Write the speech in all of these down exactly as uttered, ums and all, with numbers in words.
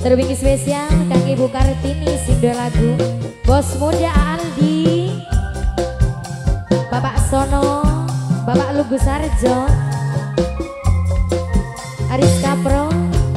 Terwingi spesial kang Ibu Kartini sindo lagu Bos Muda Aldi, Bapak Sono, Bapak Lugu Sarjo, Aris Kapro,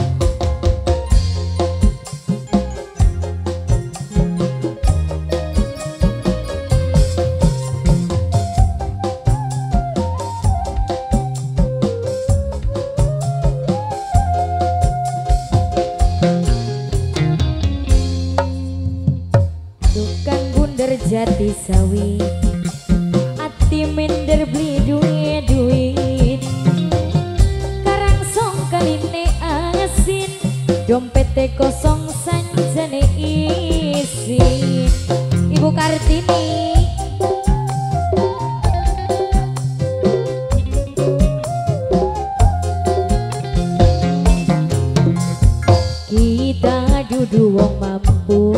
jati sawi ati minder beli duit duit karang song kaline asin dompete kosong sanjane isi. Ibu Kartini kita dudu wong mampu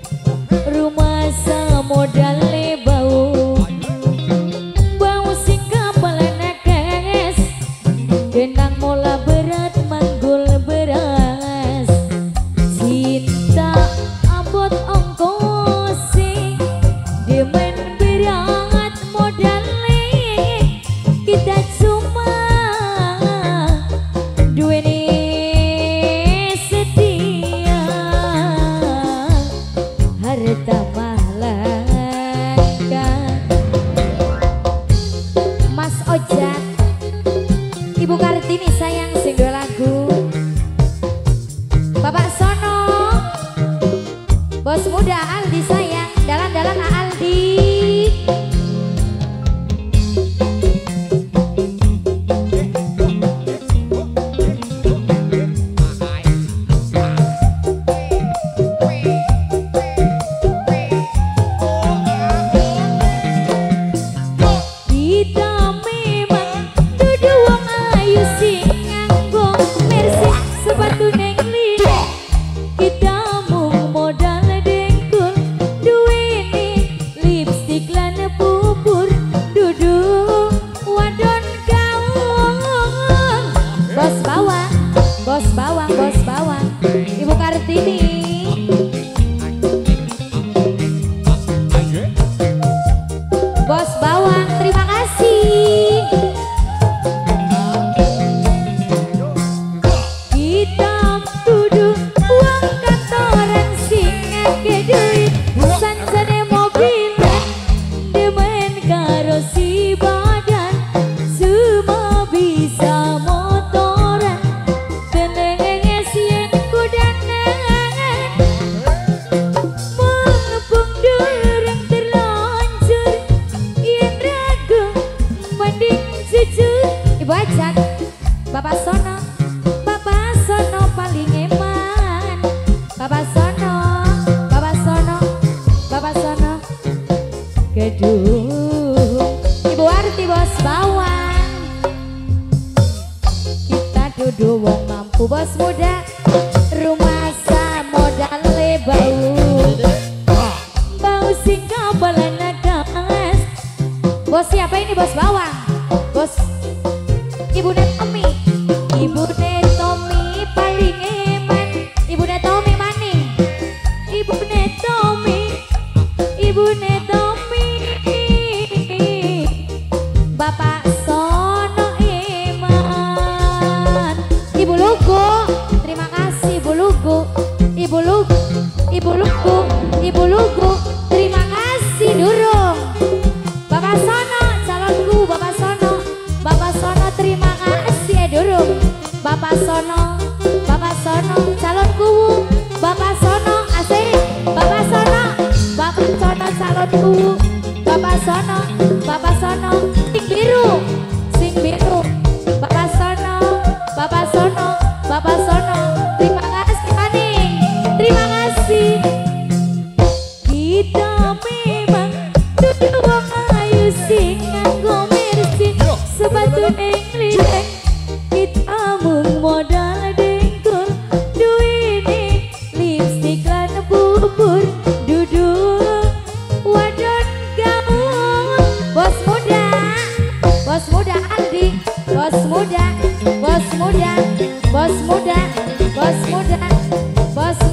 modalnya bau bau sing kapal nakes denang mola berat manggul beras cinta abot ongkosi demen berat modalnya kita cuma duweni setia harta Ibu Kartini sayang sing dua lagu Bapak Sono Bos Muda Aldi sayang dalan-dalan Aldi. Bos bawang, bos bawang, Ibu Kartini. Bos bawang, terima kasih. Kita duduk uang kantoran singa ke duit sanjane mobilan demen karo si badan semua bisa motoran tenenge sien kudangan mengepung durung terlanjur yen ragu mending jujur. Ibu ajak Bapak Sono, Bapak Sono paling eman. Bapak Sono, Bapak Sono, Bapak Sono gedung. Ibu Arti bos bawang, kita duduk wong mampu bos muda, rumah sa modal bau bau sing kabalan nagas. Bos siapa ini bos bawang? Bos Ibu Netomi, Ibu Netomi paling eman. Ibu Netomi mani, Ibu Netomi, Ibu Netomi. Bapak Sono eman. Ibu Lugu, terima kasih Ibu Lugu, Ibu Lugu, Ibu Lugu, Ibu Lugu, terima kasih durung. Bapak Sono calonku, Bapak Sono, Bapak Sono terima kasih ya durung. Bapak Sono, Bapak Sono calonku, Bapak Sono asik, Bapak Sono, Bapak Sono calonku, Bapak Sono, Bapak Sono sing biru, sing biru, Bapak Sono, Bapak Sono, Bapak Sono, terima kasih maning, terima kasih. Kita memang duduk wong ayu sing nganggo mercy sepatu neng lileng. Kita mung modal dengkul duwini lipstik lan bubur duduk wadon gaul. Bos muda, bos muda Aldi, bos muda, bos muda, bos muda, bos muda, bos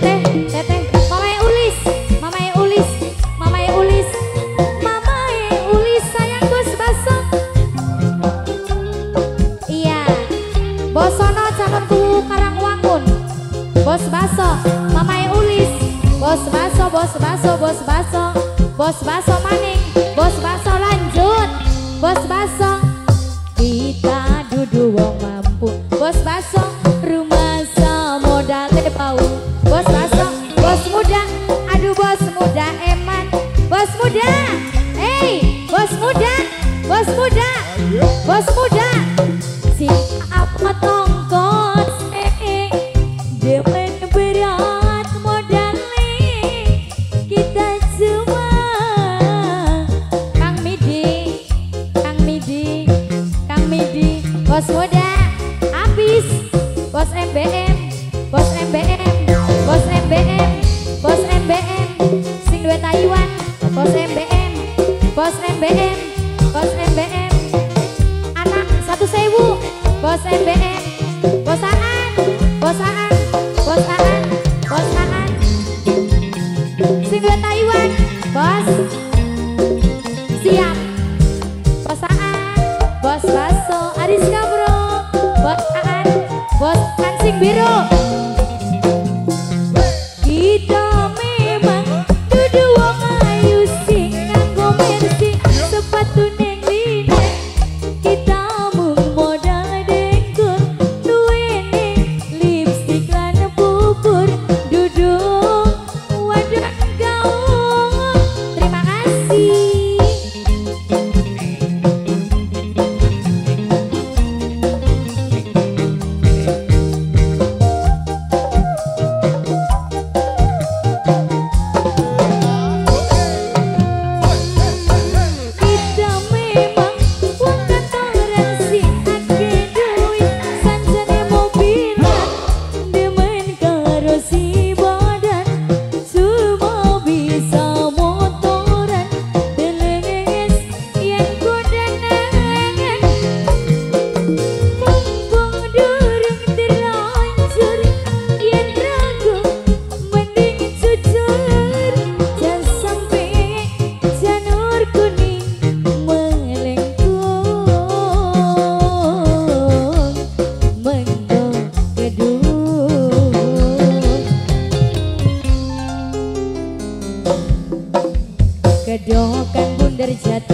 teteh, teteh, mamai ulis, mamai ulis, mamai ulis, mamai ulis sayang Gus Baso. Iya, Bosono calonku Karangwangun, Bos Baso, mamai ulis, Bos Baso, Bos Baso, Bos Baso, Bos Baso maning, Bos Baso lanjut, Bos Baso. Kita dudu wong mampu, Bos Baso, rumah modal teh bau. Bos Baso, bos muda, aduh bos muda eman, bos muda, hey, bos muda, bos muda, bos muda, si apa tongkos, eh, eh, demen berat modalnya, kita cuma, Kang Midi, Kang Midi, Kang Midi, bos muda, habis, bos M B M. Bos M B M, bos M B M, bos M B M, sing duwe Taiwan, bos M B M, bos M B M, bos M B M, anak satu sewu, bos M B M, bos Aan, bos Aan, bos Aan, bos Aan, sing duwe Taiwan, bos, siap, bos Aan, bos Baso, Ariska bro, bos Aan, bos Hansing Biru. Kita memang dudu wong ayu sing nganggo mercy sepatu neng linek. Kita mung modal dengkur duwene lipstik lan bubur dudu wadon gaung. Terima kasih. Kedokan bundar jatuh